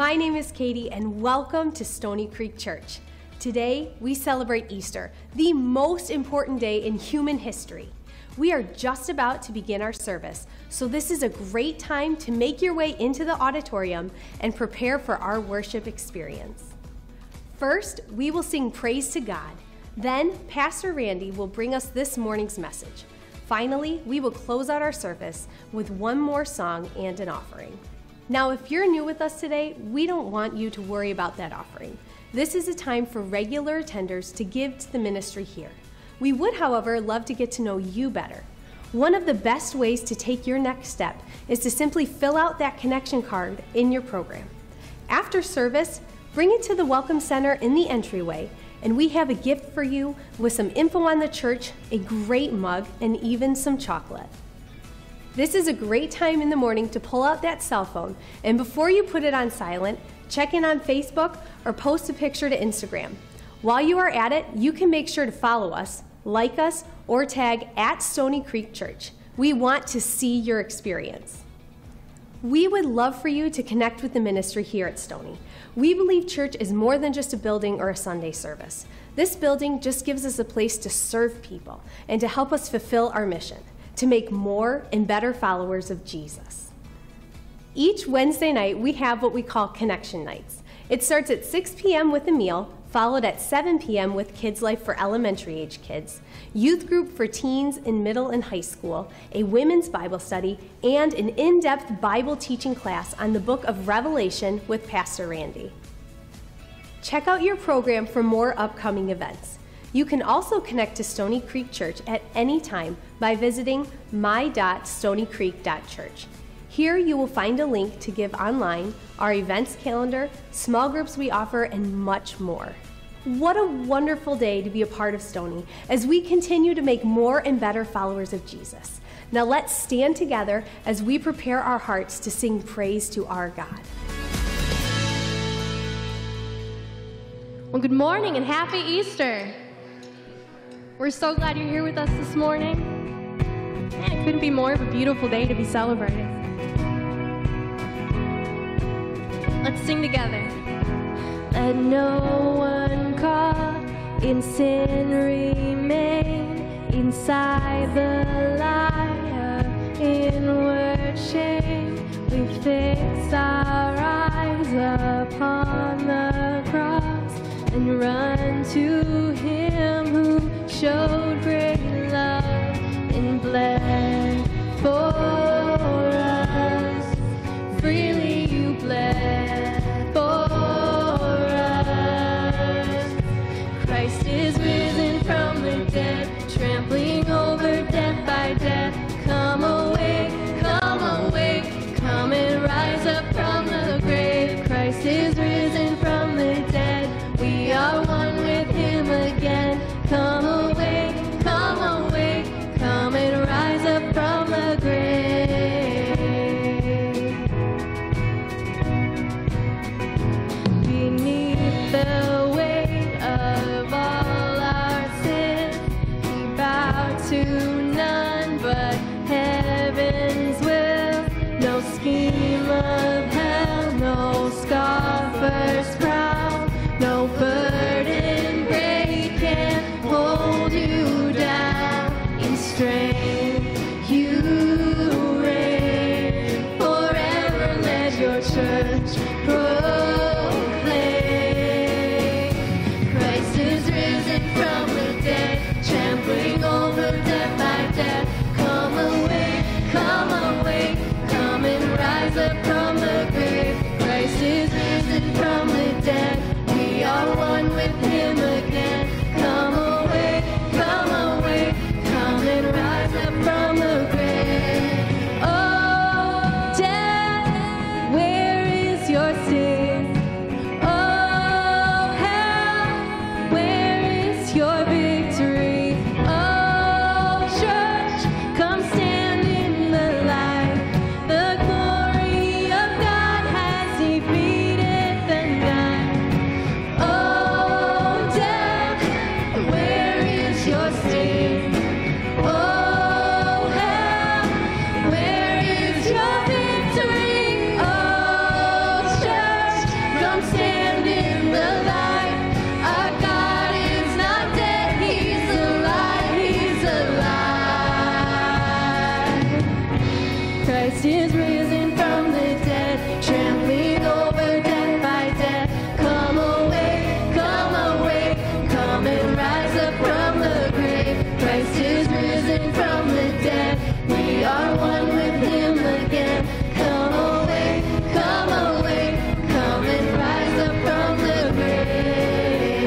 My name is Katie, and welcome to Stony Creek Church. Today, we celebrate Easter, the most important day in human history. We are just about to begin our service, so this is a great time to make your way into the auditorium and prepare for our worship experience. First, we will sing praise to God. Then, Pastor Randy will bring us this morning's message. Finally, we will close out our service with one more song and an offering. Now, if you're new with us today, we don't want you to worry about that offering. This is a time for regular attenders to give to the ministry here. We would, however, love to get to know you better. One of the best ways to take your next step is to simply fill out that connection card in your program. After service, bring it to the Welcome Center in the entryway, and we have a gift for you with some info on the church, a great mug, and even some chocolate. This is a great time in the morning to pull out that cell phone, and before you put it on silent, check in on Facebook or post a picture to Instagram. While you are at it, you can make sure to follow us, like us, or tag at Stony Creek Church. We want to see your experience. We would love for you to connect with the ministry here at Stony. We believe church is more than just a building or a Sunday service. This building just gives us a place to serve people and to help us fulfill our mission, to make more and better followers of Jesus. Each Wednesday night, we have what we call Connection Nights. It starts at 6 p.m. with a meal, followed at 7 p.m. with Kids Life for elementary age kids, youth group for teens in middle and high school, a women's Bible study, and an in-depth Bible teaching class on the book of Revelation with Pastor Randy. Check out your program for more upcoming events. You can also connect to Stony Creek Church at any time by visiting my.stonycreek.church. Here you will find a link to give online, our events calendar, small groups we offer, and much more. What a wonderful day to be a part of Stony as we continue to make more and better followers of Jesus. Now let's stand together as we prepare our hearts to sing praise to our God. Well, good morning and happy Easter. We're so glad you're here with us this morning. And it couldn't be more of a beautiful day to be celebrating. Let's sing together. Let no one caught in sin remain inside the light of inward shame. We fix our eyes upon the cross and run to Him who showed great love and bled for us. Freely you bled for us. Christ is risen from the dead, trampling over death by death. Come awake, come awake, come and rise up from the grave. Christ is risen from the dead, we are one with Him again. Come awake, come stand in the light. Our God is not dead, He's alive, He's alive. Christ is risen from the dead, trampling over death by death. Come awake, come awake, come and rise up from the grave. Christ is risen from the dead, we are one with Him again. Come awake, come awake, come and rise up from the grave.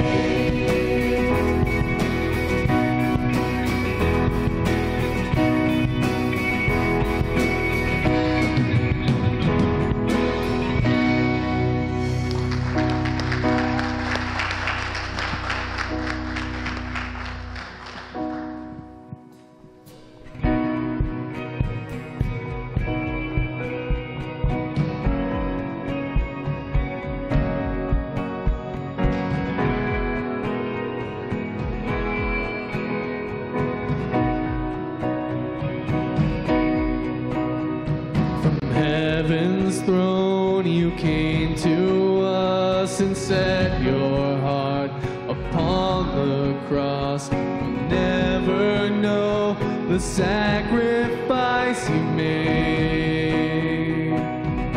Heaven's throne you came to us and set your heart upon the cross. We'll never know the sacrifice you made.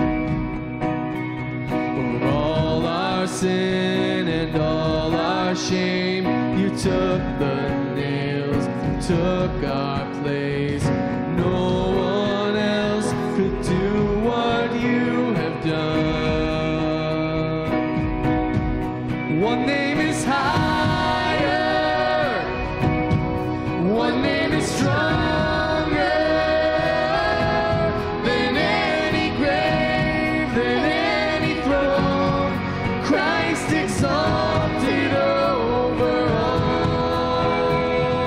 For all our sin and all our shame, you took the nails, you took our place. No one else could do what you have done. One name is higher, one name is stronger than any grave, than any throne. Christ exalted over all.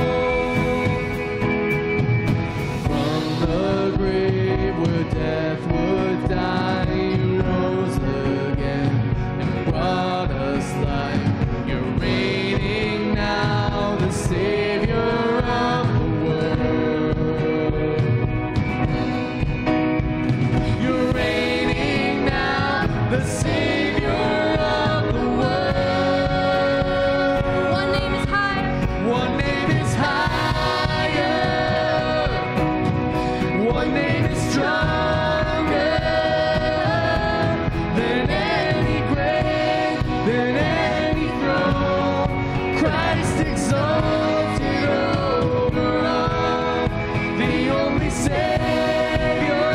From the grave where death would die, you rose again and brought us life. You're reigning now, the Savior of the world. You're reigning now, the Savior of the world. One name is higher, One name is higher, one name is stronger than any grave, than any throne. Christ exalted over all, the only Savior,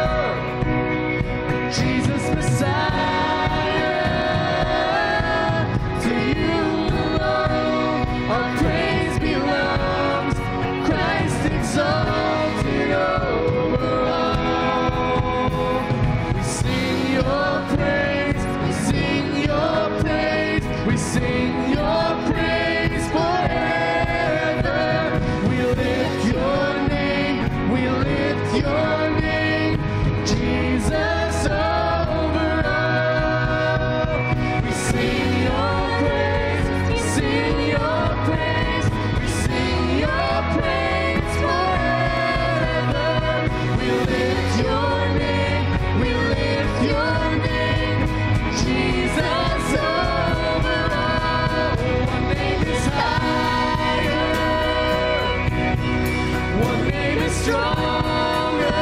Jesus Messiah. To you alone our praise belongs. Christ exalted over all. We sing your praise, we sing your praise, we sing your praise forever. We lift your name, we lift your name, Jesus over all. We sing your praise, we sing your praise, we sing your praise forever. We lift your name, we lift your name, Jesus over all. One name is higher, one name is stronger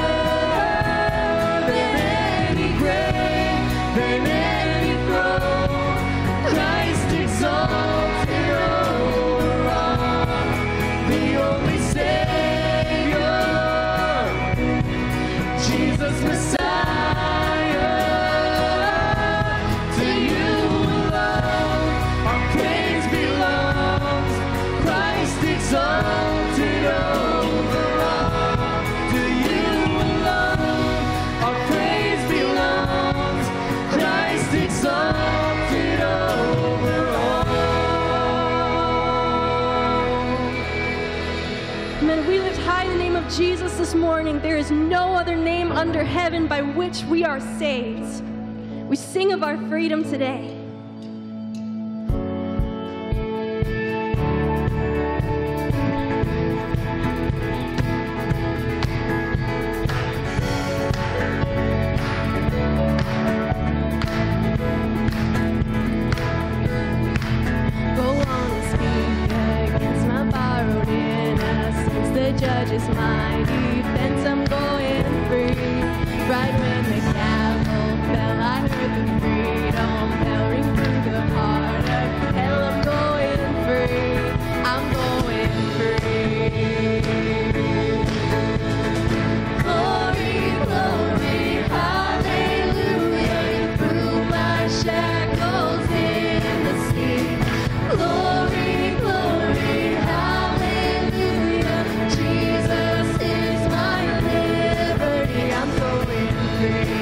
than any grave, than any throne. Christ exalted over all, the only Savior, Jesus Messiah. To you alone our praise belongs. Christ exalted over all. To you alone our praise belongs. Christ exalted over all. Amen. We lift high the name of Jesus this morning. There is no other name under heaven by which we are saved. We sing of our freedom today. judge is my defense. I'm going free. Right when the gavel fell, I heard the freedom bell ring through the heart of hell. I'm going free. I'm going free. Glory, glory, hallelujah. You threw my shackles in the sea. Glory, glory, hallelujah. Jesus is my liberty. I'm going free.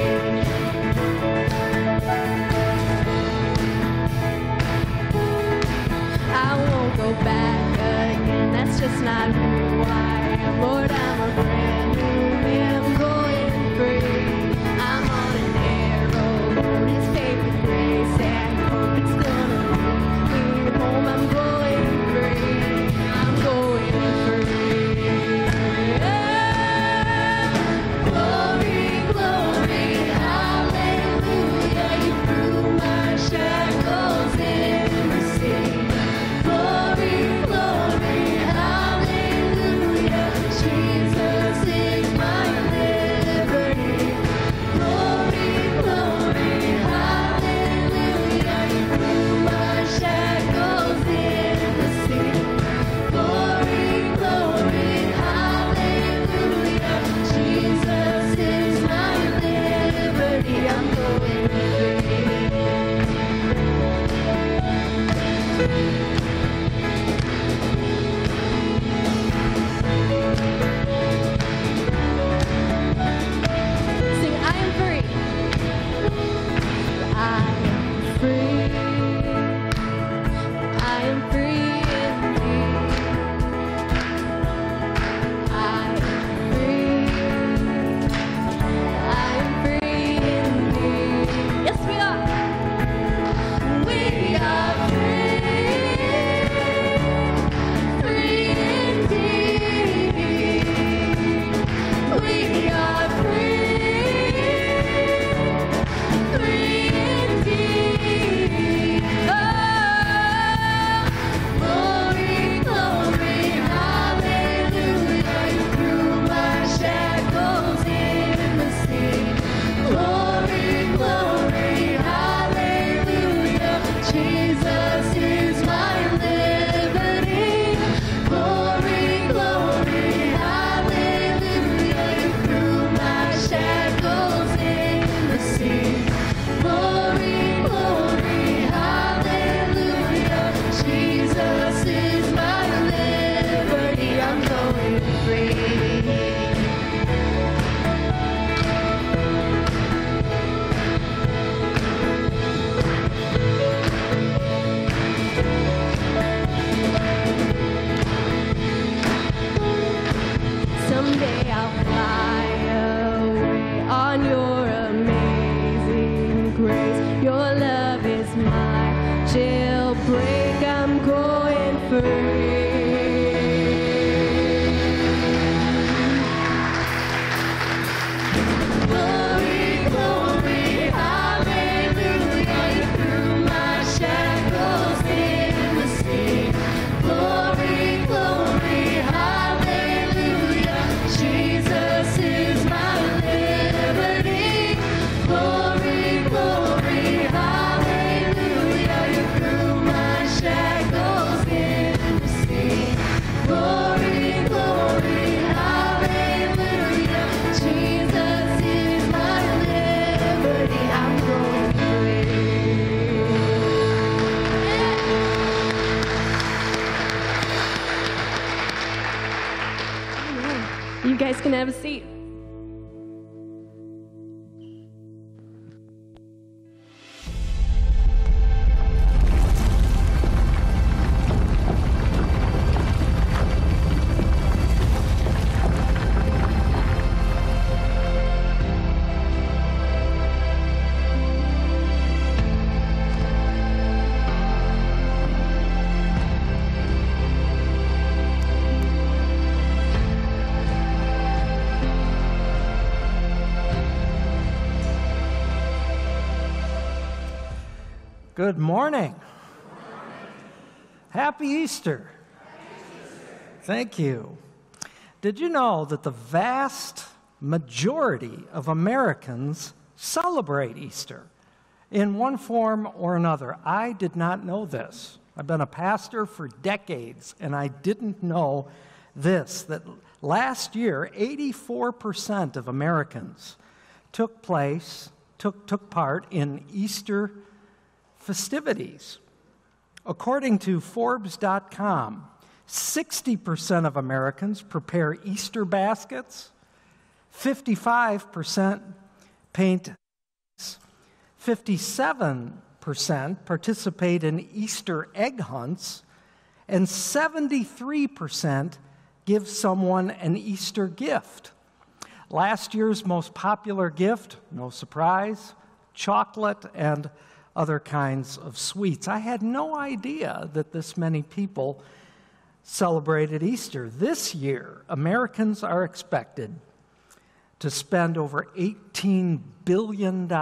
I won't go back again. That's just not who I am. Lord, I'm a brand new man. I'm going free. I'm on a narrow road. It's paved with grace and hope. It's gonna lead me home. I'm going free. I'm going free. Glory, glory, hallelujah. You threw my shackles in the sea. Glory, glory, hallelujah. Jesus is my liberty. Glory, glory, hallelujah. You threw my shackles in the sea. Glory, glory, hallelujah. Jesus is my liberty. I'm going free. Sing, I am free. I am free. I am free indeed. I am free. I am free indeed. Yes, we are. We are free. Free indeed. We are free. Free indeed. Oh, glory, glory, hallelujah. You threw my shackles in the sea. Glory, glory, hallelujah. Jesus is my liberty. Glory, glory, hallelujah. You threw my shackles in the sea. Glory, glory, hallelujah. Jesus is my liberty. I'm going free. Someday I'll fly away on your amazing grace. Your love is my jailbreak. I'm going free. Glory, glory, hallelujah. You threw my shackles in the sea. Glory, glory, hallelujah. Jesus is my liberty. Glory, glory, hallelujah. You threw my shackles in the sea. Glory, glory, hallelujah. Jesus is my liberty. I'm going free. You guys can have a seat. Good morning. Happy Easter. Thank you. Did you know that the vast majority of Americans celebrate Easter in one form or another? I did not know this. I've been a pastor for decades, and I didn't know this, that last year, 84% of Americans took part in Easter festivities. According to Forbes.com, 60% of Americans prepare Easter baskets, 55% paint, 57% participate in Easter egg hunts, and 73% give someone an Easter gift. Last year's most popular gift, no surprise, chocolate and other kinds of sweets. I had no idea that this many people celebrated Easter. This year, Americans are expected to spend over $18 billion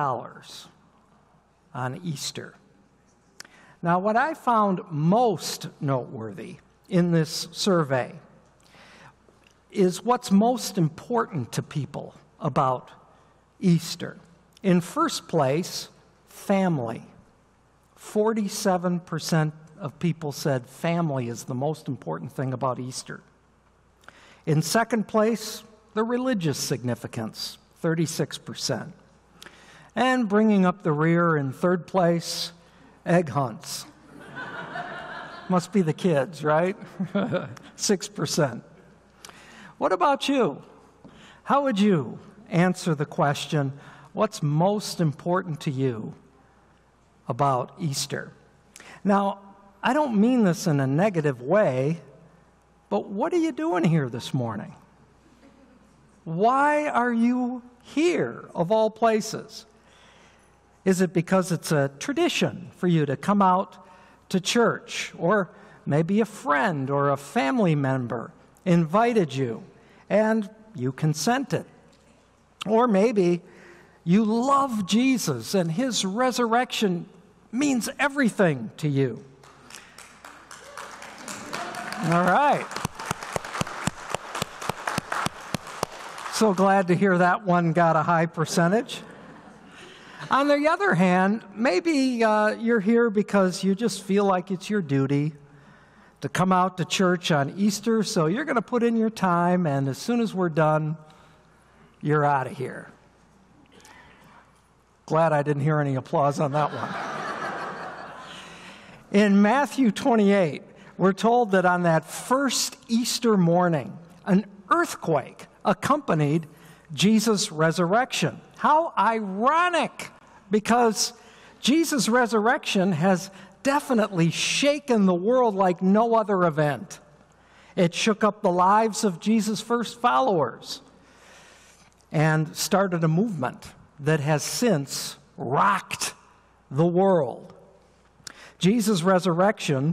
on Easter. Now, what I found most noteworthy in this survey is what's most important to people about Easter. In first place, family. 47% of people said family is the most important thing about Easter. In second place, the religious significance, 36%. And bringing up the rear in third place, egg hunts. Must be the kids, right? 6%. What about you? How would you answer the question, what's most important to you about Easter? Now, I don't mean this in a negative way, but what are you doing here this morning? Why are you here, of all places? Is it because it's a tradition for you to come out to church? Or maybe a friend or a family member invited you and you consented? Or maybe you love Jesus and his resurrection means everything to you. All right. So glad to hear that one got a high percentage. On the other hand, maybe you're here because you just feel like it's your duty to come out to church on Easter, so you're going to put in your time, and as soon as we're done, you're out of here. Glad I didn't hear any applause on that one. In Matthew 28, we're told that on that first Easter morning, an earthquake accompanied Jesus' resurrection. How ironic, because Jesus' resurrection has definitely shaken the world like no other event. It shook up the lives of Jesus' first followers and started a movement that has since rocked the world. Jesus' resurrection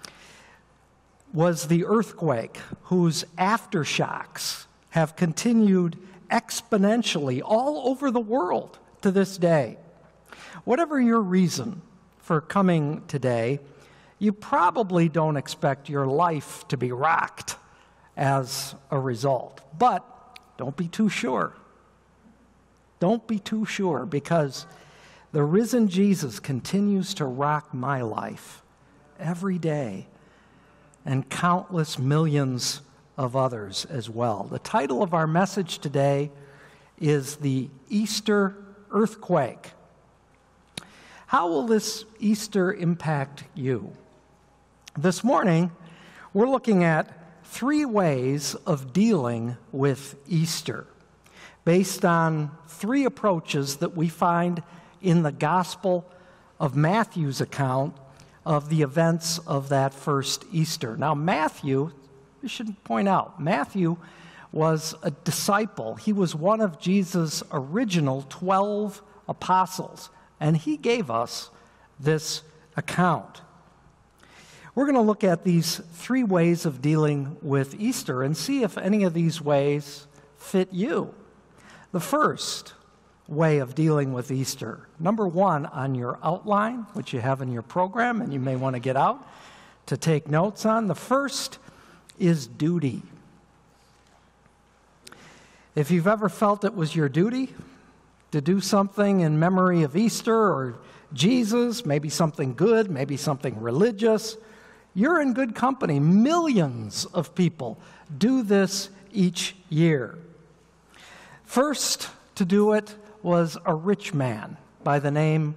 was the earthquake whose aftershocks have continued exponentially all over the world to this day. Whatever your reason for coming today, you probably don't expect your life to be rocked as a result. But don't be too sure. Don't be too sure, because the risen Jesus continues to rock my life every day, and countless millions of others as well. The title of our message today is The Easter Earthquake. How will this Easter impact you? This morning, we're looking at 3 ways of dealing with Easter, based on 3 approaches that we find in the Gospel of Matthew's account of the events of that first Easter. Now, Matthew, we should point out, Matthew was a disciple. He was one of Jesus' original 12 apostles, and he gave us this account. We're going to look at these 3 ways of dealing with Easter and see if any of these ways fit you. The first way of dealing with Easter, number 1 on your outline, which you have in your program and you may want to get out to take notes on. The first is duty. If you've ever felt it was your duty to do something in memory of Easter or Jesus, maybe something good, maybe something religious, you're in good company. Millions of people do this each year. First to do it was a rich man by the name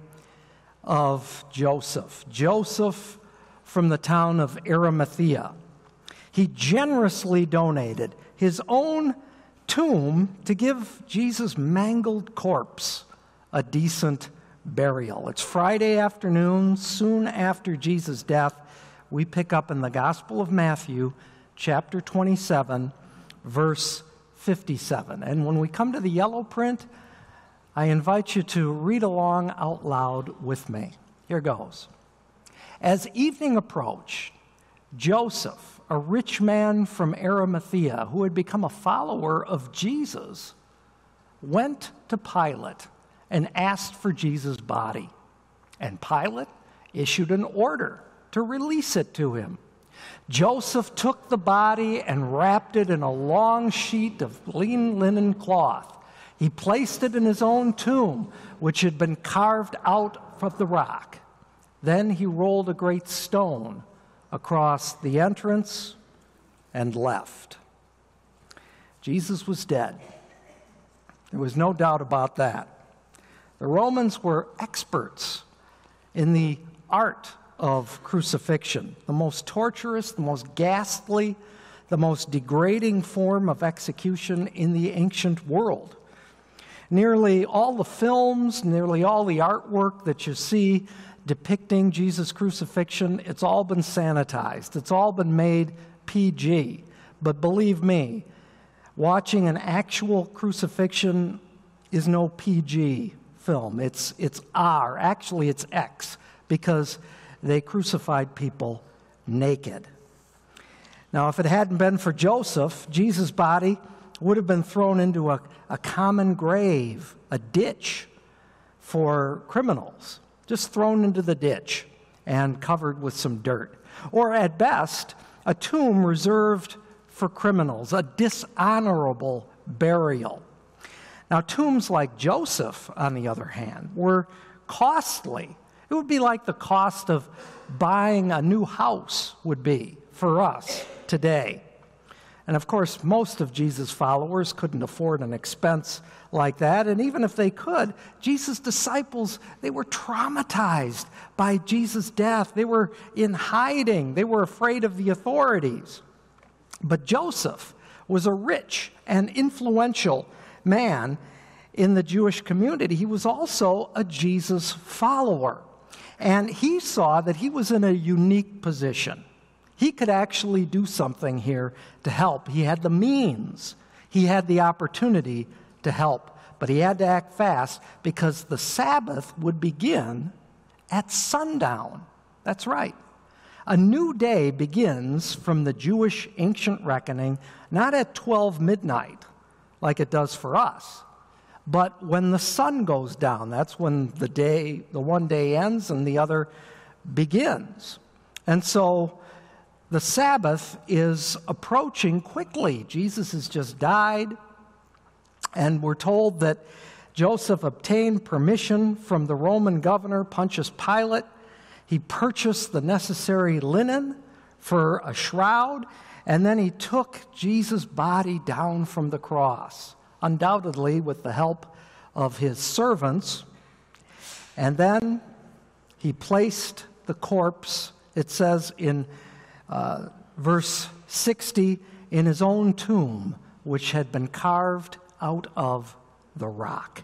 of Joseph. Joseph from the town of Arimathea. He generously donated his own tomb to give Jesus' mangled corpse a decent burial. It's Friday afternoon, soon after Jesus' death. We pick up in the Gospel of Matthew, chapter 27, verse 57. And when we come to the yellow print, I invite you to read along out loud with me. Here goes. As evening approached, Joseph, a rich man from Arimathea who had become a follower of Jesus, went to Pilate and asked for Jesus' body. And Pilate issued an order to release it to him. Joseph took the body and wrapped it in a long sheet of clean linen cloth. He placed it in his own tomb, which had been carved out of the rock. Then he rolled a great stone across the entrance and left. Jesus was dead. There was no doubt about that. The Romans were experts in the art of crucifixion, the most torturous, the most ghastly, the most degrading form of execution in the ancient world. Nearly all the films, nearly all the artwork that you see depicting Jesus' crucifixion, it's all been sanitized. It's all been made PG. But believe me, watching an actual crucifixion is no PG film. It's R. Actually, it's X, because they crucified people naked. Now, if it hadn't been for Joseph, Jesus' body would have been thrown into a common grave, a ditch for criminals, just thrown into the ditch and covered with some dirt. Or at best, a tomb reserved for criminals, a dishonorable burial. Now, tombs like Joseph, on the other hand, were costly. It would be like the cost of buying a new house would be for us today. And of course, most of Jesus' followers couldn't afford an expense like that. And even if they could, Jesus' disciples, they were traumatized by Jesus' death. They were in hiding. They were afraid of the authorities. But Joseph was a rich and influential man in the Jewish community. He was also a Jesus follower. And he saw that he was in a unique position. He could actually do something here to help. He had the means. He had the opportunity to help. But he had to act fast because the Sabbath would begin at sundown. That's right. A new day begins from the Jewish ancient reckoning, not at 12 midnight like it does for us, but when the sun goes down. That's when the one day ends and the other begins. And so the Sabbath is approaching quickly. Jesus has just died, and we're told that Joseph obtained permission from the Roman governor, Pontius Pilate. He purchased the necessary linen for a shroud, and then he took Jesus' body down from the cross, undoubtedly with the help of his servants. And then he placed the corpse, it says in verse 60, in his own tomb, which had been carved out of the rock.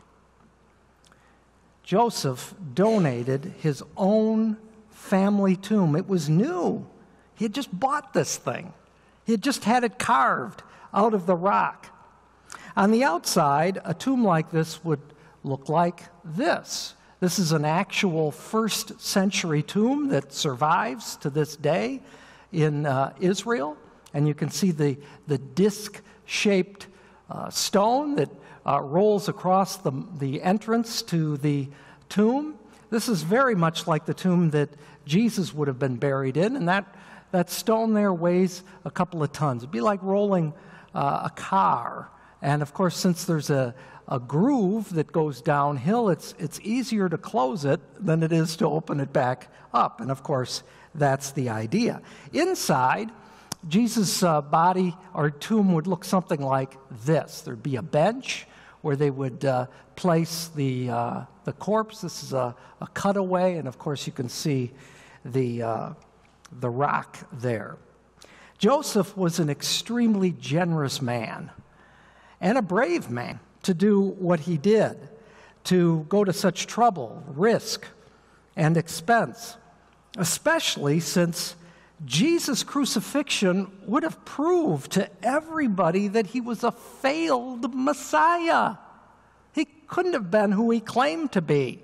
Joseph donated his own family tomb. It was new. He had just bought this thing. He had just had it carved out of the rock. On the outside, a tomb like this would look like this. This is an actual first century tomb that survives to this day in Israel. And you can see the disc-shaped stone that rolls across the entrance to the tomb. This is very much like the tomb that Jesus would have been buried in, and that stone there weighs a couple of tons. It'd be like rolling a car And of course, since there's a groove that goes downhill, it's easier to close it than it is to open it back up. And of course, that's the idea. Inside, Jesus' body or tomb would look something like this. There'd be a bench where they would place the corpse. This is a cutaway, and of course you can see the rock there. Joseph was an extremely generous man and a brave man to do what he did, to go to such trouble, risk, and expense, especially since Jesus' crucifixion would have proved to everybody that he was a failed Messiah. He couldn't have been who he claimed to be.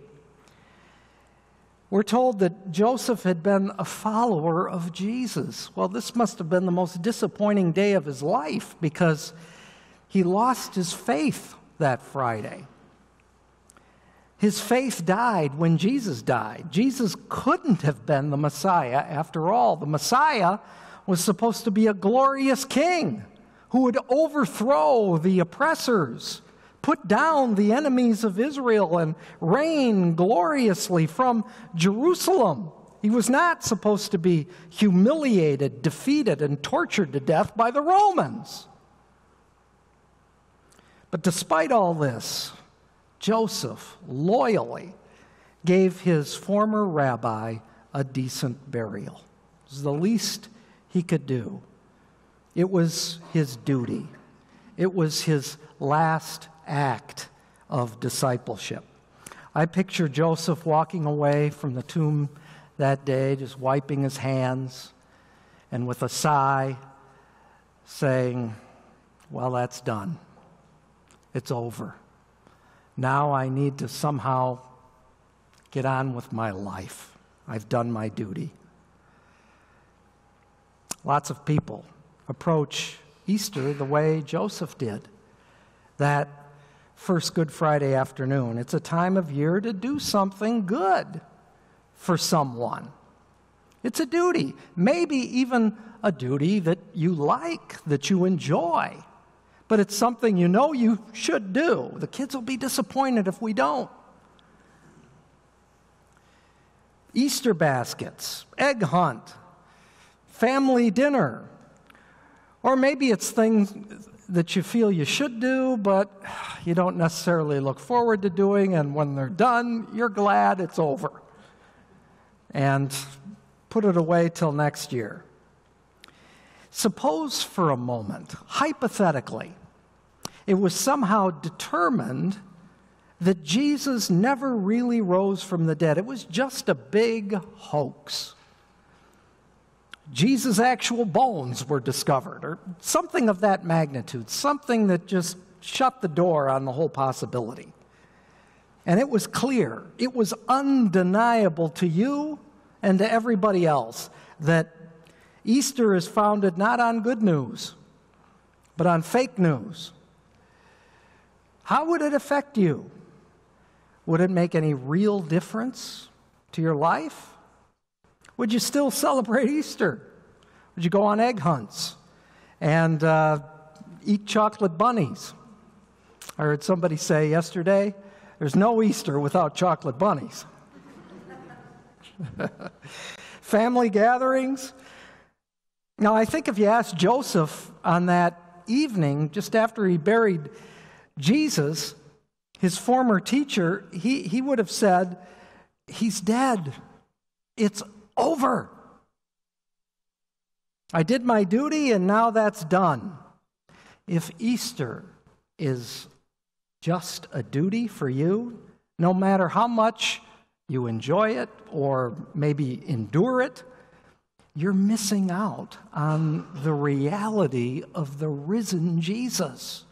We're told that Joseph had been a follower of Jesus. Well, this must have been the most disappointing day of his life because he lost his faith that Friday. His faith died when Jesus died. Jesus couldn't have been the Messiah after all. The Messiah was supposed to be a glorious king who would overthrow the oppressors, put down the enemies of Israel, and reign gloriously from Jerusalem. He was not supposed to be humiliated, defeated, and tortured to death by the Romans. But despite all this, Joseph loyally gave his former rabbi a decent burial. It was the least he could do. It was his duty. It was his last act of discipleship. I picture Joseph walking away from the tomb that day, just wiping his hands, and with a sigh saying, well, that's done. It's over. Now I need to somehow get on with my life. I've done my duty. Lots of people approach Easter the way Joseph did. That first Good Friday afternoon, it's a time of year to do something good for someone. It's a duty, maybe even a duty that you like, that you enjoy. But it's something you know you should do. The kids will be disappointed if we don't. Easter baskets, egg hunt, family dinner. Or maybe it's things that you feel you should do, but you don't necessarily look forward to doing, and when they're done, you're glad it's over. And put it away till next year. Suppose for a moment, hypothetically, it was somehow determined that Jesus never really rose from the dead. It was just a big hoax. Jesus' actual bones were discovered, or something of that magnitude, something that just shut the door on the whole possibility. And it was clear, it was undeniable to you and to everybody else that Easter is founded not on good news, but on fake news. How would it affect you? Would it make any real difference to your life? Would you still celebrate Easter? Would you go on egg hunts and eat chocolate bunnies? I heard somebody say yesterday, there's no Easter without chocolate bunnies. Family gatherings. Now, I think if you asked Joseph on that evening, just after he buried Jesus, his former teacher, he would have said, he's dead. It's over. I did my duty and now that's done. If Easter is just a duty for you, no matter how much you enjoy it or maybe endure it, you're missing out on the reality of the risen Jesus.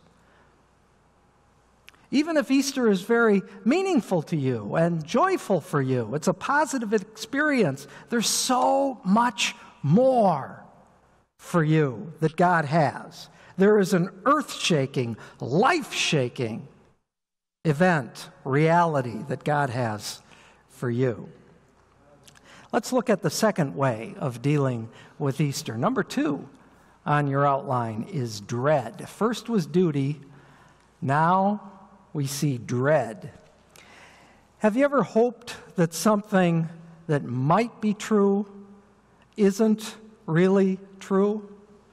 Even if Easter is very meaningful to you and joyful for you, it's a positive experience, there's so much more for you that God has. There is an earth-shaking, life-shaking event, reality that God has for you. Let's look at the second way of dealing with Easter. Number 2 on your outline is dread. First was duty, Now we see dread. Have you ever hoped that something that might be true isn't really true?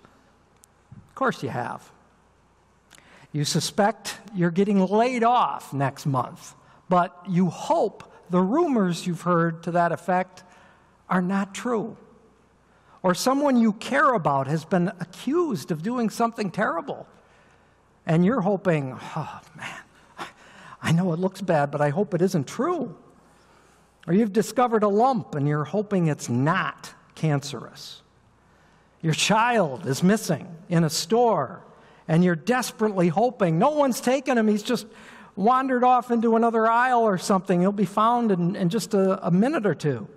Of course you have. You suspect you're getting laid off next month, but you hope the rumors you've heard to that effect are not true. Or someone you care about has been accused of doing something terrible, and you're hoping, oh man, I know it looks bad, but I hope it isn't true. Or you've discovered a lump and you're hoping it's not cancerous. Your child is missing in a store and you're desperately hoping no one's taken him, he's just wandered off into another aisle or something. He'll be found in just a minute or two.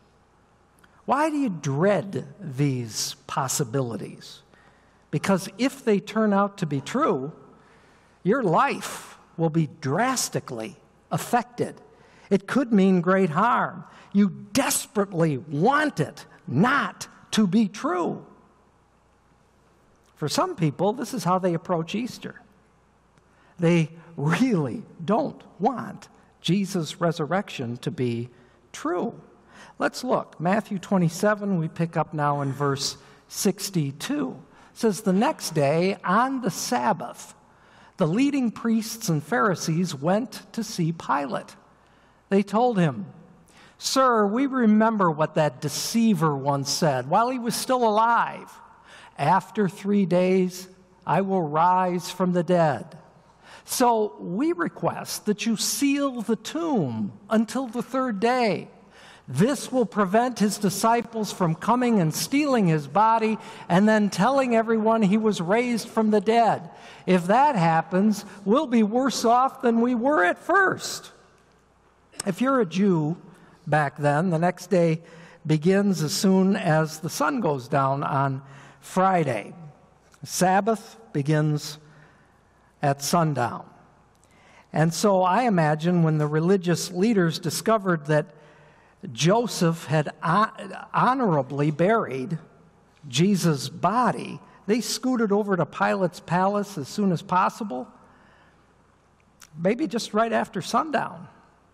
Why do you dread these possibilities? Because if they turn out to be true, your life will be drastically affected. It could mean great harm. You desperately want it not to be true. For some people, this is how they approach Easter. They really don't want Jesus' resurrection to be true. Let's look. Matthew 27, we pick up now in verse 62. It says, the next day, on the Sabbath, the leading priests and Pharisees went to see Pilate. They told him, "Sir, we remember what that deceiver once said while he was still alive. After 3 days, I will rise from the dead. So we request that you seal the tomb until the third day. This will prevent his disciples from coming and stealing his body and then telling everyone he was raised from the dead. If that happens, we'll be worse off than we were at first." If you're a Jew back then, the next day begins as soon as the sun goes down on Friday. Sabbath begins at sundown. And so I imagine when the religious leaders discovered that Joseph had honorably buried Jesus' body, they scooted over to Pilate's palace as soon as possible, maybe just right after sundown,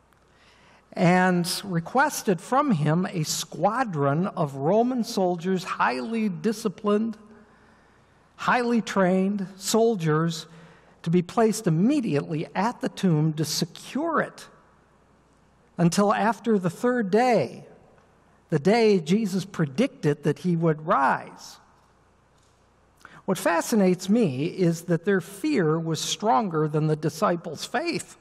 and requested from him a squadron of Roman soldiers, highly disciplined, highly trained soldiers, to be placed immediately at the tomb to secure it until after the third day, the day Jesus predicted that he would rise. What fascinates me is that their fear was stronger than the disciples' faith.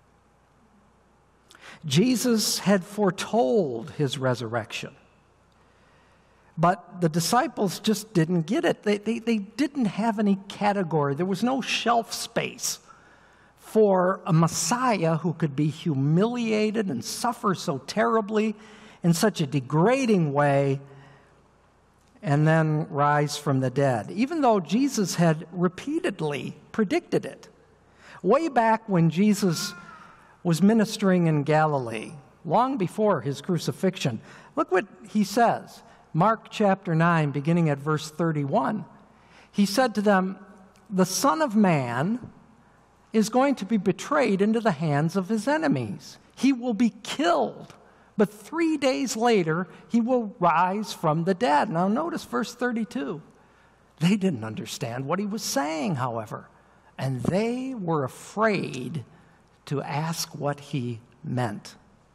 Jesus had foretold his resurrection, but the disciples just didn't get it. They didn't have any category. There was no shelf space for a Messiah who could be humiliated and suffer so terribly in such a degrading way and then rise from the dead, even though Jesus had repeatedly predicted it. Way back when Jesus was ministering in Galilee, long before his crucifixion, look what he says. Mark chapter 9, beginning at verse 31. He said to them, "The Son of Man is going to be betrayed into the hands of his enemies. He will be killed, but 3 days later he will rise from the dead." Now notice verse 32. They didn't understand what he was saying, however, and they were afraid to ask what he meant.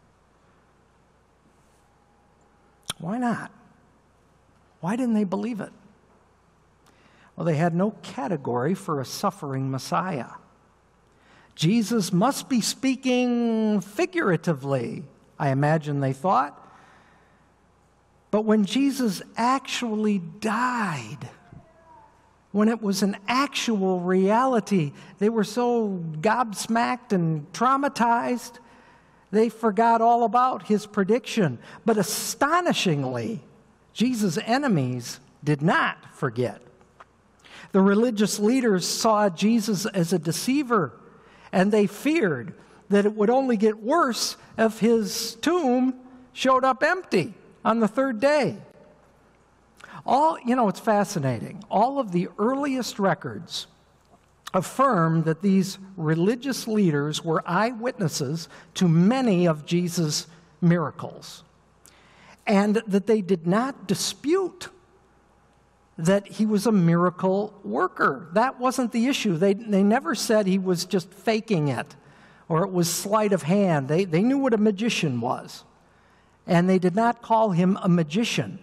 Why not? Why didn't they believe it? Well, they had no category for a suffering Messiah. Jesus must be speaking figuratively, I imagine they thought. But when Jesus actually died, when it was an actual reality, they were so gobsmacked and traumatized, they forgot all about his prediction. But astonishingly, Jesus' enemies did not forget. The religious leaders saw Jesus as a deceiver, and they feared that it would only get worse if his tomb showed up empty on the third day. It's fascinating. All of the earliest records affirmed that these religious leaders were eyewitnesses to many of Jesus' miracles, and that they did not dispute that he was a miracle worker. That wasn't the issue. They never said he was just faking it or it was sleight of hand. They knew what a magician was, and they did not call him a magician.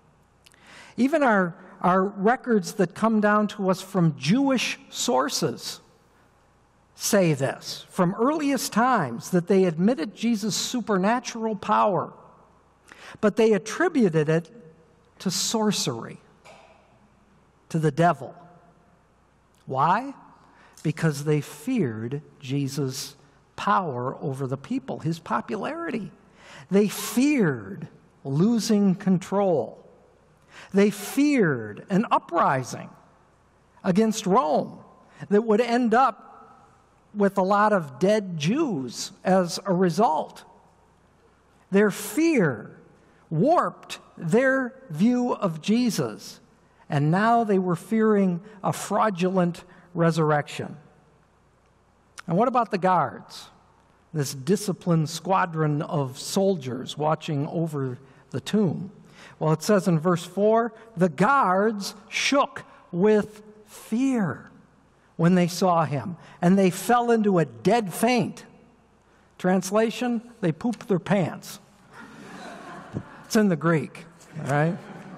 Even our records that come down to us from Jewish sources say this, from earliest times, that they admitted Jesus' supernatural power, but they attributed it to sorcery, to the devil. Why? Because they feared Jesus' power over the people, his popularity. They feared losing control. They feared an uprising against Rome that would end up with a lot of dead Jews as a result. Their fear warped their view of Jesus, and now they were fearing a fraudulent resurrection. And what about the guards? This disciplined squadron of soldiers watching over the tomb. Well, it says in verse 4, the guards shook with fear when they saw him, and they fell into a dead faint. Translation, they pooped their pants. It's in the Greek, all right?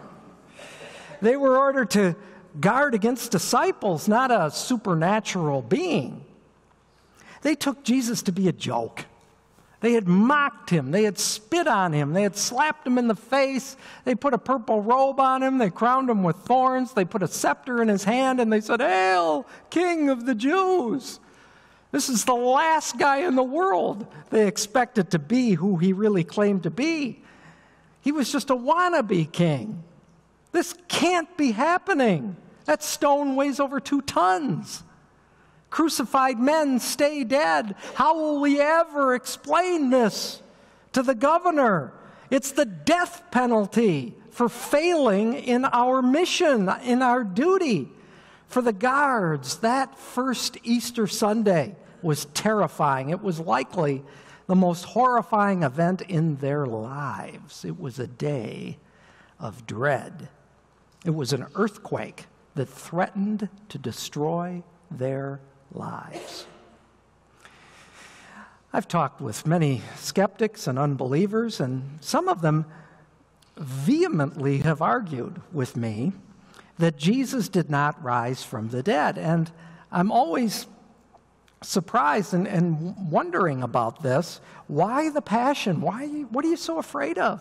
They were ordered to guard against disciples, not a supernatural being. They took Jesus to be a joke. They had mocked him. They had spit on him. They had slapped him in the face. They put a purple robe on him. They crowned him with thorns. They put a scepter in his hand, and they said, "Hail, King of the Jews." This is the last guy in the world they expected to be who he really claimed to be. He was just a wannabe king. This can't be happening. That stone weighs over 2 tons. Crucified men stay dead. How will we ever explain this to the governor? It's the death penalty for failing in our mission, in our duty. For the guards, that first Easter Sunday was terrifying. It was likely the most horrifying event in their lives. It was a day of dread. It was an earthquake that threatened to destroy their lives. I've talked with many skeptics and unbelievers, and some of them vehemently have argued with me that Jesus did not rise from the dead. And I'm always surprised and wondering about this. Why the passion? What are you so afraid of?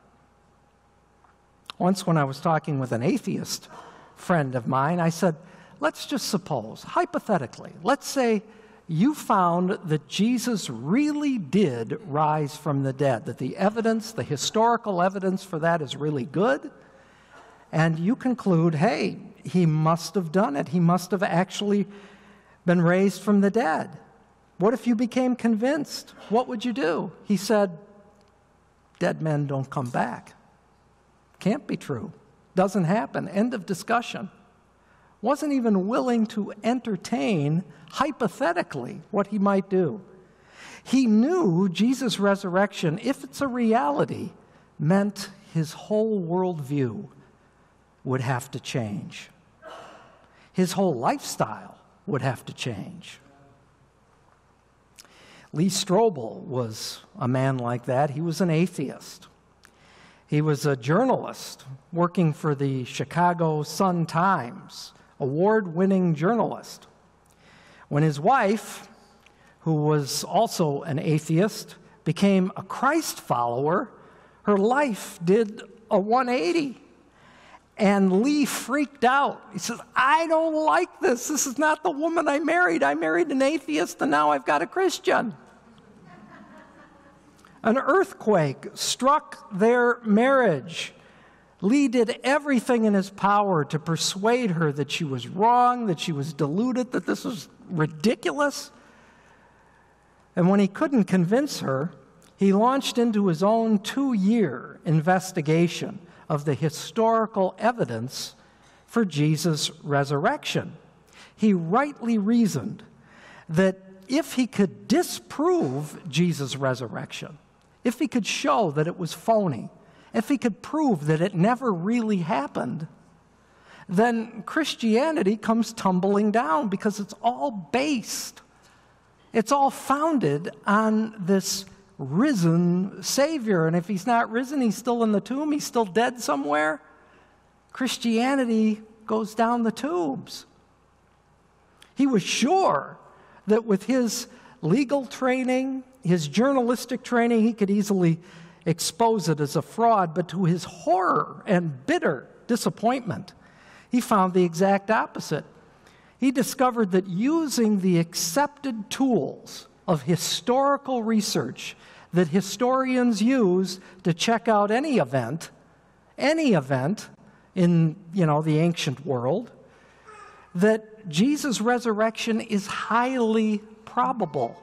Once when I was talking with an atheist friend of mine, I said, let's just suppose, hypothetically, let's say you found that Jesus really did rise from the dead, that the evidence, the historical evidence for that is really good, and you conclude, hey, he must have done it. He must have actually been raised from the dead. What if you became convinced? What would you do? He said, dead men don't come back. Can't be true. Doesn't happen. End of discussion. Wasn't even willing to entertain, hypothetically, what he might do. He knew Jesus' resurrection, if it's a reality, meant his whole worldview would have to change. His whole lifestyle would have to change. Lee Strobel was a man like that. He was an atheist. He was a journalist working for the Chicago Sun-Times, award-winning journalist. When his wife, who was also an atheist, became a Christ follower, her life did a 180. And Lee freaked out. He says, I don't like this. This is not the woman I married. I married an atheist, and now I've got a Christian. An earthquake struck their marriage. Lee did everything in his power to persuade her that she was wrong, that she was deluded, that this was ridiculous. And when he couldn't convince her, he launched into his own 2-year investigation of the historical evidence for Jesus' resurrection. he rightly reasoned that if he could disprove Jesus' resurrection, if he could show that it was phony, if he could prove that it never really happened, then Christianity comes tumbling down, because it's all founded on this risen Savior. And if he's not risen, he's still in the tomb, he's still dead somewhere, Christianity goes down the tubes. He was sure that with his legal training, his journalistic training, he could easily expose it as a fraud, but to his horror and bitter disappointment, he found the exact opposite. He discovered that using the accepted tools of historical research that historians use to check out any event in, the ancient world, that Jesus' resurrection is highly probable.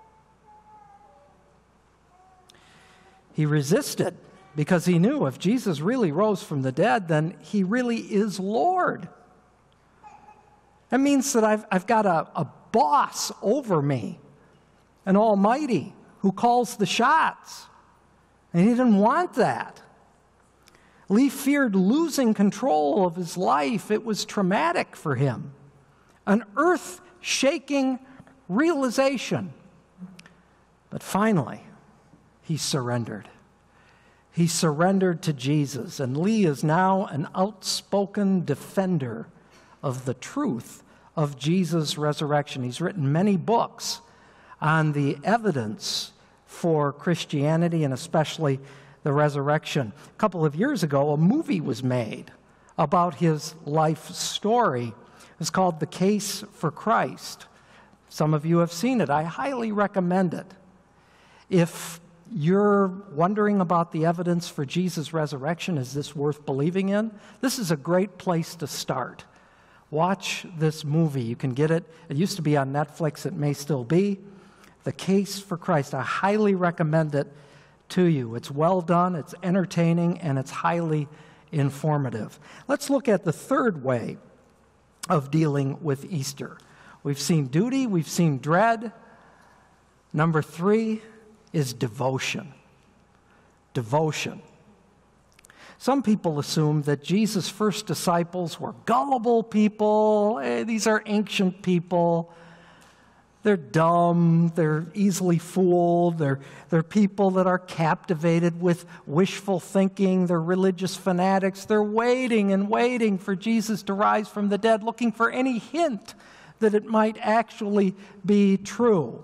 He resisted because he knew if Jesus really rose from the dead, then he really is Lord. That means that I've got a boss over me, an almighty who calls the shots. And he didn't want that. Lee feared losing control of his life. It was traumatic for him. An earth-shaking realization. But finally, he surrendered. He surrendered to Jesus, and Lee is now an outspoken defender of the truth of Jesus' resurrection. He's written many books on the evidence for Christianity, and especially the resurrection. A couple of years ago, a movie was made about his life story. It's called The Case for Christ. Some of you have seen it. I highly recommend it. If you're wondering about the evidence for Jesus' resurrection, is this worth believing in? This is a great place to start. Watch this movie. You can get it. It used to be on Netflix. It may still be. The Case for Christ. I highly recommend it to you. It's well done, it's entertaining, and it's highly informative. Let's look at the third way of dealing with Easter. We've seen duty, we've seen dread. Number 3 is devotion. Devotion. Some people assume that Jesus' first disciples were gullible people. These are ancient people. They're dumb, they're easily fooled, they're people that are captivated with wishful thinking, they're religious fanatics, they're waiting and waiting for Jesus to rise from the dead, looking for any hint that it might actually be true.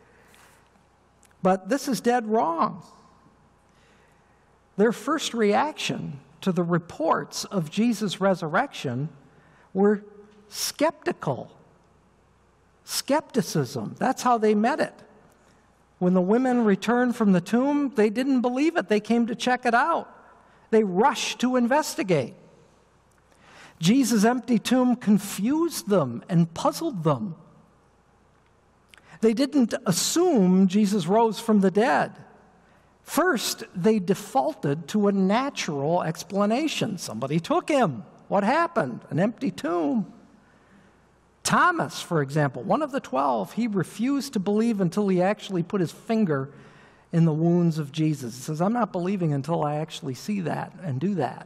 But this is dead wrong. Their first reaction to the reports of Jesus' resurrection were skeptical. Skepticism. That's how they met it. When the women returned from the tomb, they didn't believe it. They came to check it out. They rushed to investigate. Jesus' empty tomb confused them and puzzled them. They didn't assume Jesus rose from the dead. First, they defaulted to a natural explanation. Somebody took him. What happened? An empty tomb. Thomas, for example, one of the 12, he refused to believe until he actually put his finger in the wounds of Jesus. He says, I'm not believing until I actually see that and do that.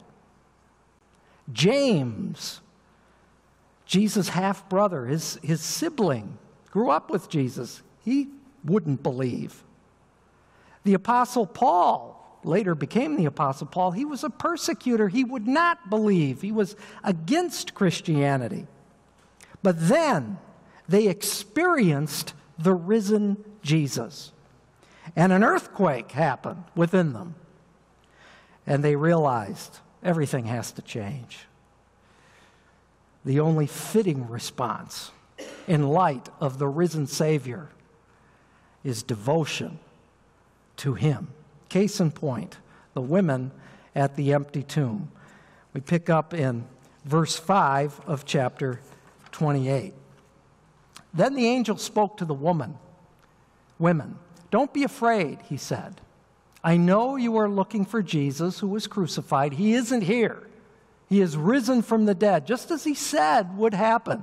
James, Jesus' half-brother, his sibling, grew up with Jesus. He wouldn't believe. The Apostle Paul later became the Apostle Paul. He was a persecutor. He would not believe. He was against Christianity. But then they experienced the risen Jesus. And an earthquake happened within them. And they realized everything has to change. The only fitting response in light of the risen Savior is devotion to him. Case in point, the women at the empty tomb. We pick up in verse 5 of chapter 28. Then the angel spoke to the women, don't be afraid, he said. I know you are looking for Jesus who was crucified. He isn't here. He is risen from the dead, just as he said would happen.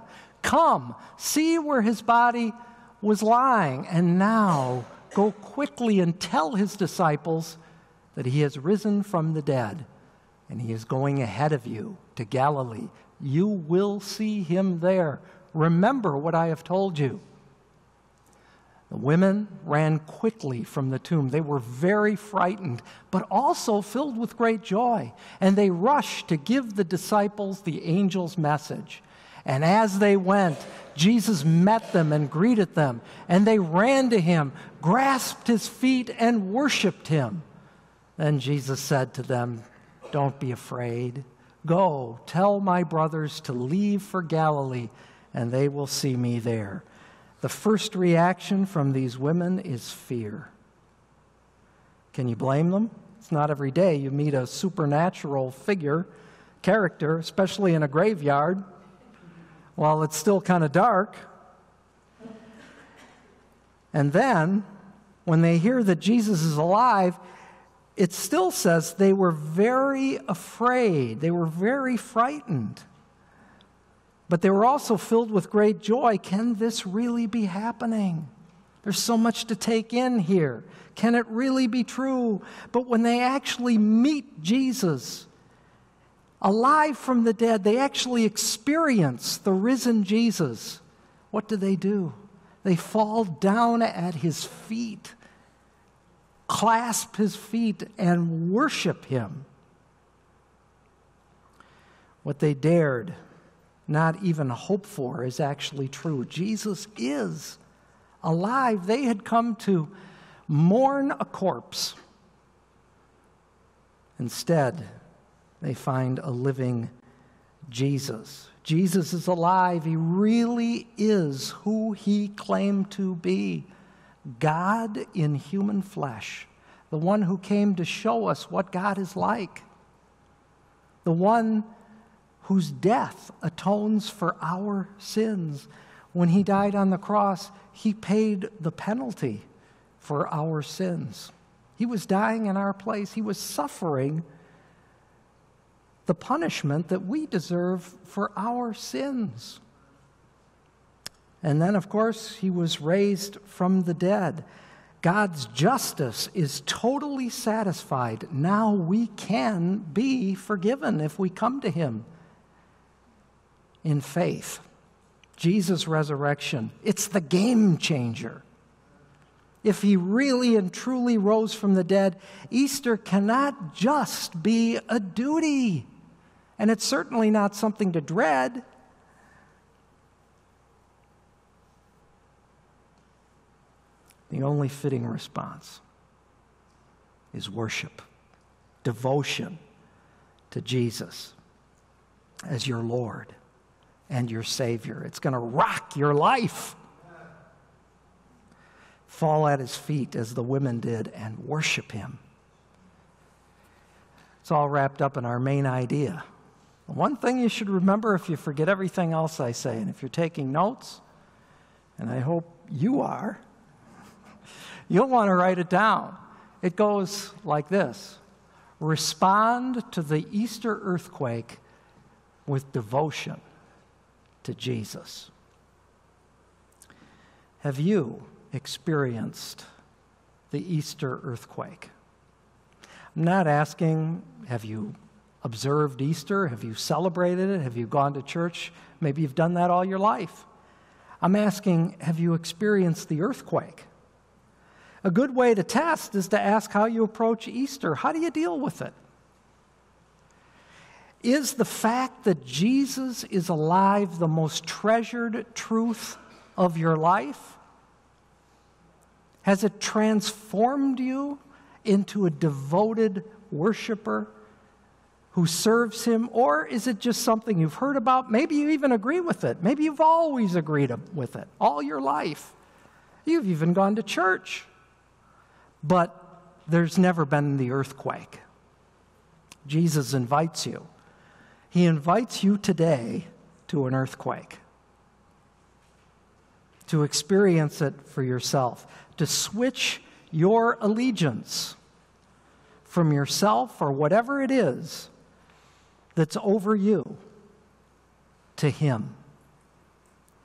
Come, see where his body was lying, and now go quickly and tell his disciples that he has risen from the dead, and he is going ahead of you to Galilee. You will see him there. Remember what I have told you." The women ran quickly from the tomb. They were very frightened, but also filled with great joy. And they rushed to give the disciples the angel's message. And as they went, Jesus met them and greeted them. And they ran to him, grasped his feet, and worshiped him. Then Jesus said to them, "Don't be afraid. Go, tell my brothers to leave for Galilee, and they will see me there." The first reaction from these women is fear. Can you blame them? It's not every day you meet a supernatural character, especially in a graveyard, while it's still kind of dark. And then, when they hear that Jesus is alive, it still says they were very afraid. They were very frightened. But they were also filled with great joy. Can this really be happening? There's so much to take in here. Can it really be true? But when they actually meet Jesus, alive from the dead, they actually experience the risen Jesus. What do? They fall down at his feet, clasp his feet, and worship him. What they dared not even hope for is actually true. Jesus is alive. They had come to mourn a corpse. Instead, they find a living Jesus. Jesus is alive. He really is who he claimed to be. God in human flesh. The one who came to show us what God is like. The one whose death atones for our sins. When he died on the cross, he paid the penalty for our sins. He was dying in our place. He was suffering the punishment that we deserve for our sins. And then, of course, he was raised from the dead. God's justice is totally satisfied. Now we can be forgiven if we come to him in faith. Jesus' resurrection, it's the game changer. If he really and truly rose from the dead, Easter cannot just be a duty. And it's certainly not something to dread. The only fitting response is worship, devotion to Jesus as your Lord and your Savior. It's going to rock your life. Fall at his feet as the women did and worship him. It's all wrapped up in our main idea. One thing you should remember if you forget everything else I say, and if you're taking notes, and I hope you are, you'll want to write it down. It goes like this: respond to the Easter earthquake with devotion to Jesus. Have you experienced the Easter earthquake? I'm not asking, have you observed Easter? Have you celebrated it? Have you gone to church? Maybe you've done that all your life. I'm asking, have you experienced the earthquake? A good way to test is to ask how you approach Easter. How do you deal with it? Is the fact that Jesus is alive the most treasured truth of your life? Has it transformed you into a devoted worshiper who serves him? Or is it just something you've heard about? Maybe you even agree with it. Maybe you've always agreed with it all your life. You've even gone to church. But there's never been the earthquake. Jesus invites you. He invites you today to an earthquake, to experience it for yourself, to switch your allegiance from yourself or whatever it is that's over you to him.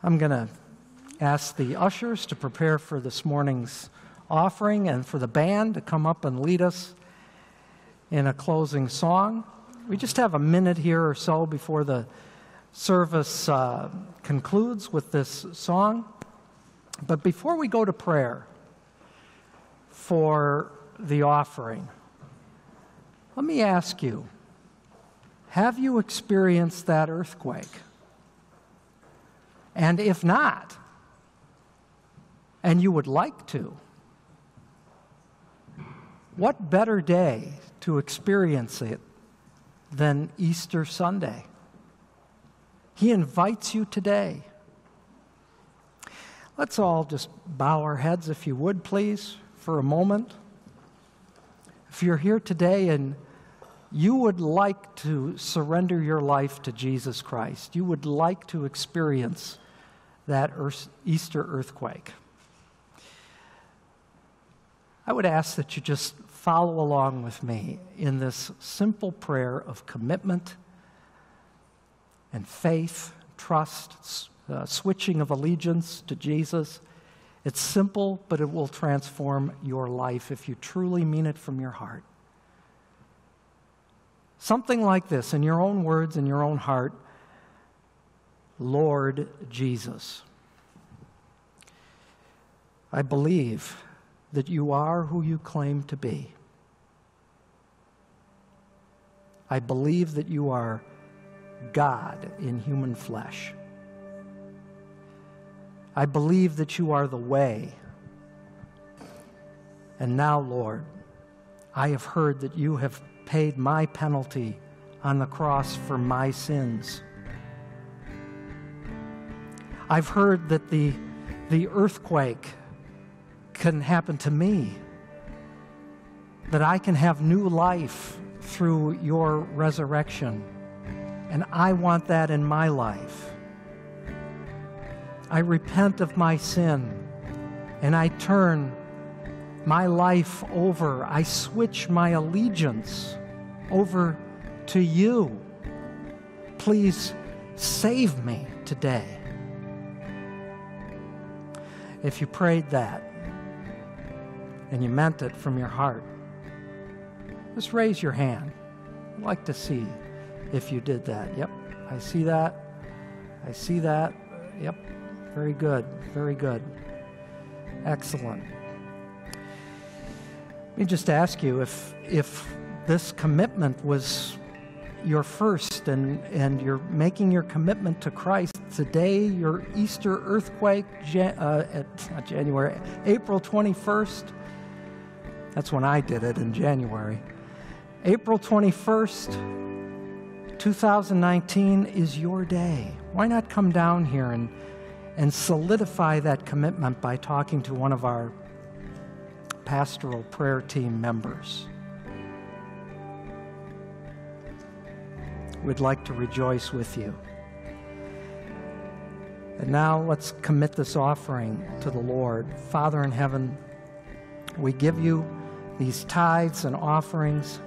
I'm going to ask the ushers to prepare for this morning's offering and for the band to come up and lead us in a closing song. We just have a minute here or so before the service concludes with this song. But before we go to prayer for the offering, let me ask you, have you experienced that earthquake? And if not, and you would like to, what better day to experience it than Easter Sunday? He invites you today. Let's all just bow our heads, if you would, please, for a moment. If you're here today and you would like to surrender your life to Jesus Christ, you would like to experience that Easter earthquake, I would ask that you just follow along with me in this simple prayer of commitment and faith, trust, switching of allegiance to Jesus. It's simple, but it will transform your life if you truly mean it from your heart. Something like this, in your own words, in your own heart: Lord Jesus, I believe that you are who you claim to be. I believe that you are God in human flesh. I believe that you are the way. And now, Lord, I have heard that you have paid my penalty on the cross for my sins. I've heard that the earthquake can happen to me, that I can have new life through your resurrection, and I want that in my life. I repent of my sin, and I turn my life over. I switch my allegiance over to you. Please save me today. If you prayed that and you meant it from your heart, just raise your hand. I'd like to see if you did that. Yep, I see that. I see that. Yep, very good, very good. Excellent. Let me just ask you, if this commitment was your first and you're making your commitment to Christ today, your Easter earthquake, April 21st, that's when I did it, in January. April 21st, 2019 is your day. Why not come down here and solidify that commitment by talking to one of our pastoral prayer team members? We'd like to rejoice with you. And now let's commit this offering to the Lord. Father in heaven, we give you these tithes and offerings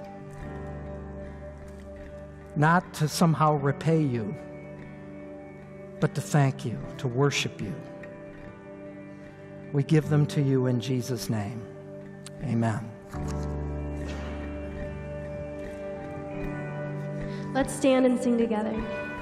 not to somehow repay you, but to thank you, to worship you. We give them to you in Jesus' name. Amen. Let's stand and sing together.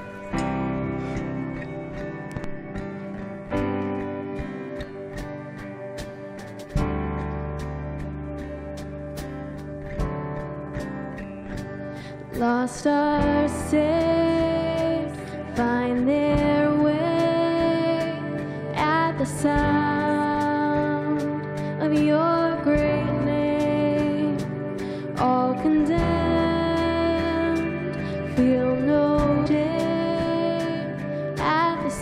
Lost are safe, find their way at the sound of your great name. All condemned, feel no shame at the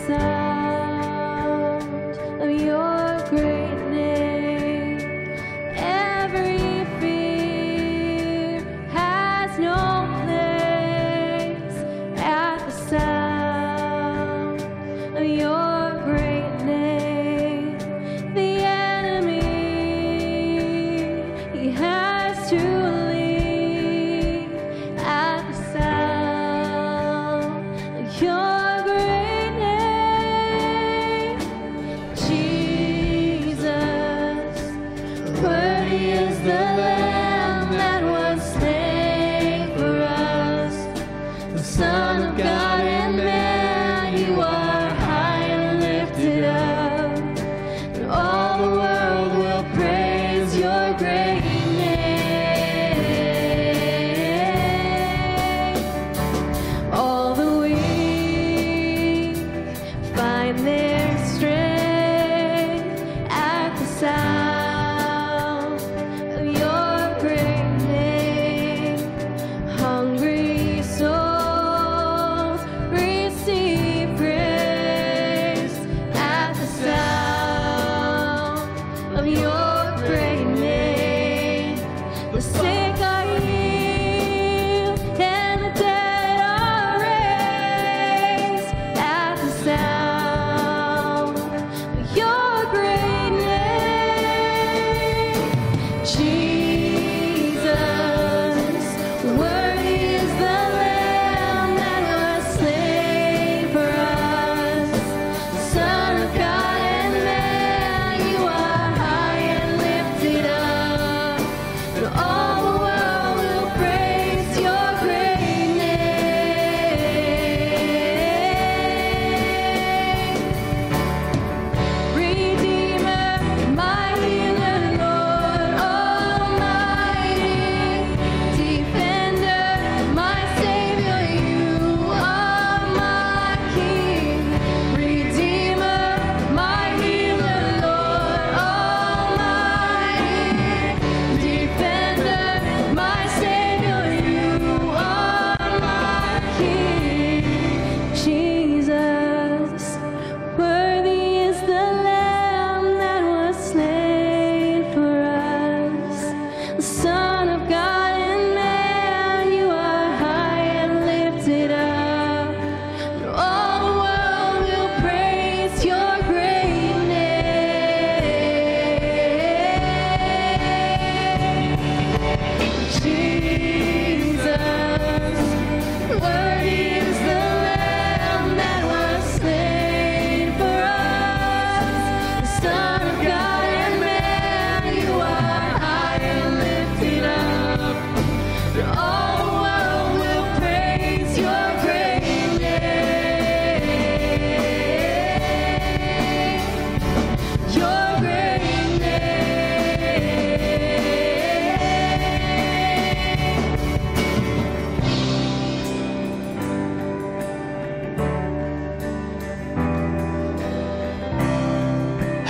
sound of your great name. Every fear has no sound of your great name. The enemy, he has to leave at the sound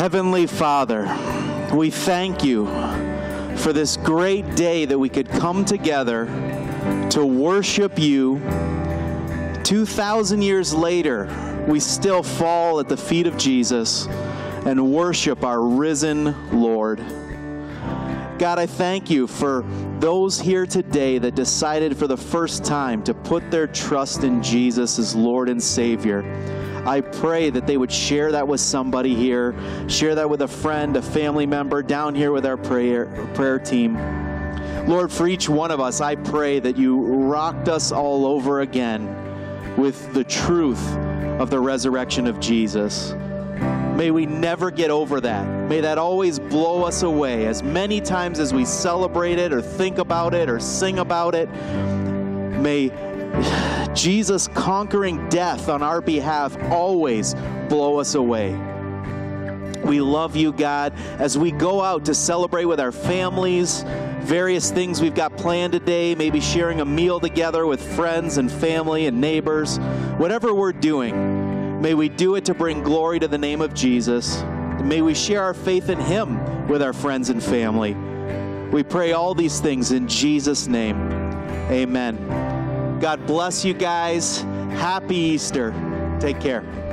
Heavenly Father, we thank you for this great day that we could come together to worship you. 2,000 years later, we still fall at the feet of Jesus and worship our risen Lord. God, I thank you for those here today that decided for the first time to put their trust in Jesus as Lord and Savior. I pray that they would share that with somebody here, share that with a friend, a family member, down here with our prayer team. Lord, for each one of us, I pray that you rocked us all over again with the truth of the resurrection of Jesus. May we never get over that. May that always blow us away. As many times as we celebrate it or think about it or sing about it, may Jesus conquering death on our behalf always blow us away. We love you, God, as we go out to celebrate with our families, various things we've got planned today, maybe sharing a meal together with friends and family and neighbors. Whatever we're doing, may we do it to bring glory to the name of Jesus. May we share our faith in Him with our friends and family. We pray all these things in Jesus' name. Amen. God bless you guys. Happy Easter. Take care.